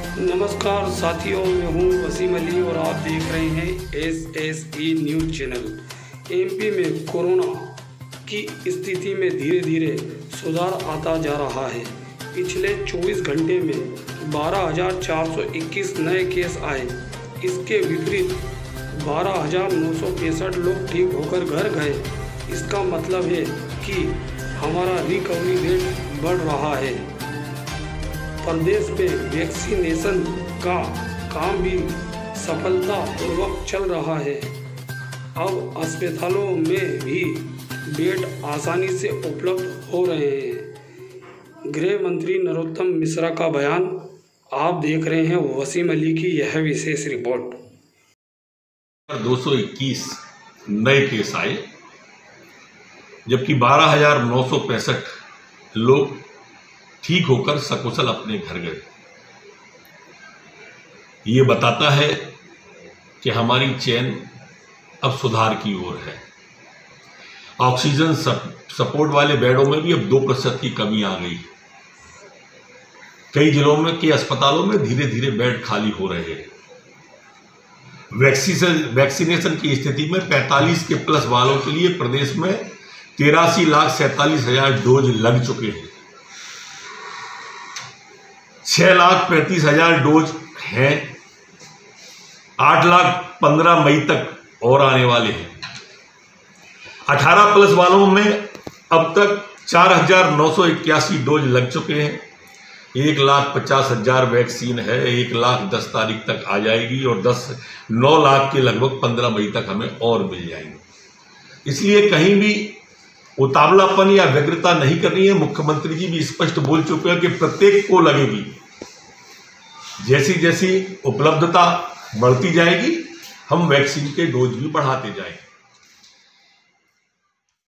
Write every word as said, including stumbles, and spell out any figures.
नमस्कार साथियों, मैं हूं वसीम अली और आप देख रहे हैं S S E news channel. MP में कोरोना की स्थिति में धीरे धीरे सुधार आता जा रहा है। पिछले चौबीस घंटे में बारह हज़ार चार सौ इक्कीस नए केस आए। इसके विपरीत बारह हज़ार नौ सौ पैंसठ लोग ठीक होकर घर गए। इसका मतलब है कि हमारा रिकवरी रेट बढ़ रहा है। प्रदेश में वैक्सीनेशन का काम भी सफलतापूर्वक चल रहा है। अब अस्पतालों में भी बेड आसानी से उपलब्ध हो रहे हैं। गृह मंत्री नरोत्तम मिश्रा का बयान। आप देख रहे हैं वसीम अली की यह विशेष रिपोर्ट। दो सौ इक्कीस नए केस आए, जबकि बारह हज़ार नौ सौ पैंसठ लोग ठीक होकर सकुशल अपने घर गए। ये बताता है कि हमारी चेन अब सुधार की ओर है। ऑक्सीजन सपोर्ट वाले बेडों में भी अब दो प्रतिशत की कमी आ गई। कई जिलों में के अस्पतालों में धीरे धीरे बेड खाली हो रहे हैं। वैक्सीनेशन वैक्सीनेशन की स्थिति में पैंतालीस के प्लस वालों के लिए प्रदेश में तिरासी लाख सैंतालीस हजार डोज लग चुके हैं। छह लाख पैंतीस हजार डोज हैं। आठ लाख पंद्रह मई तक और आने वाले हैं। अठारह प्लस वालों में अब तक चार हजार नौ सौ इक्यासी डोज लग चुके हैं। एक लाख पचास हजार वैक्सीन है। एक लाख दस तारीख तक आ जाएगी और दस नौ लाख के लगभग पंद्रह मई तक हमें और मिल जाएंगे। इसलिए कहीं भी उतावलापन या व्यग्रता नहीं करनी है। मुख्यमंत्री जी भी स्पष्ट बोल चुके हैं कि प्रत्येक को लगेगी। जैसी जैसी उपलब्धता बढ़ती जाएगी, हम वैक्सीन के डोज भी बढ़ाते जाएंगे।